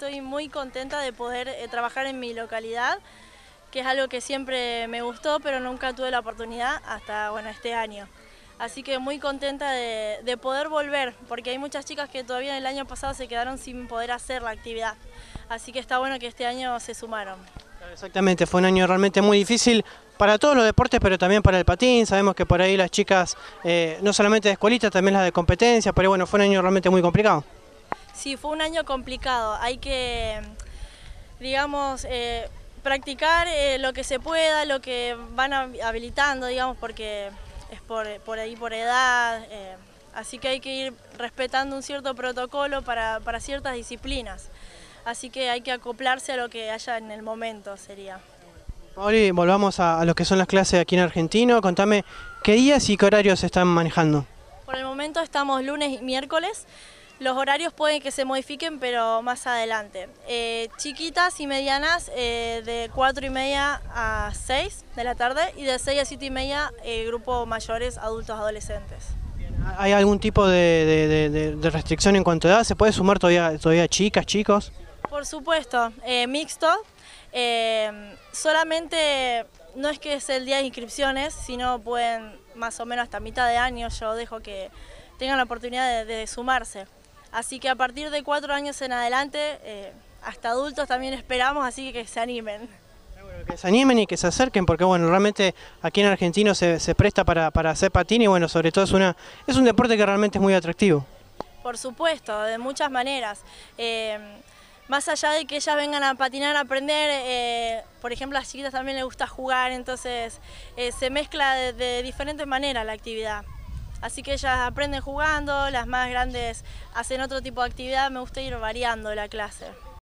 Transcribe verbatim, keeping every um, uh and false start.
estoy muy contenta de poder eh, trabajar en mi localidad, que es algo que siempre me gustó, pero nunca tuve la oportunidad hasta bueno, este año. Así que muy contenta de, de poder volver, porque hay muchas chicas que todavía el año pasado se quedaron sin poder hacer la actividad. Así que está bueno que este año se sumaron. Exactamente, fue un año realmente muy difícil para todos los deportes, pero también para el patín. Sabemos que por ahí las chicas, eh, no solamente de escuelita, también las de competencia, pero bueno, fue un año realmente muy complicado. Sí, fue un año complicado. Hay que, digamos, eh, practicar eh, lo que se pueda, lo que van habilitando, digamos, porque es por, por ahí por edad. Eh, así que hay que ir respetando un cierto protocolo para, para ciertas disciplinas. Así que hay que acoplarse a lo que haya en el momento, sería. Pauli, volvamos a, a lo que son las clases aquí en Argentino. Contame, ¿qué días y qué horarios se están manejando? Por el momento estamos lunes y miércoles. Los horarios pueden que se modifiquen, pero más adelante. Eh, chiquitas y medianas eh, de cuatro y media a seis de la tarde y de seis a siete y media eh, grupo mayores, adultos, adolescentes. ¿Hay algún tipo de, de, de, de restricción en cuanto a edad? ¿Se puede sumar todavía, todavía chicas, chicos? Por supuesto, eh, mixto. Eh, solamente no es que es el día de inscripciones, sino pueden más o menos hasta mitad de año yo dejo que tengan la oportunidad de, de sumarse. Así que a partir de cuatro años en adelante, eh, hasta adultos también esperamos, así que que se animen. Que se animen y que se acerquen, porque bueno, realmente aquí en Argentina se, se presta para, para hacer patín y bueno, sobre todo es, una, es un deporte que realmente es muy atractivo. Por supuesto, de muchas maneras. Eh, más allá de que ellas vengan a patinar, a aprender, eh, por ejemplo a las chiquitas también les gusta jugar, entonces eh, se mezcla de, de diferentes maneras la actividad. Así que ellas aprenden jugando, las más grandes hacen otro tipo de actividad, me gusta ir variando la clase.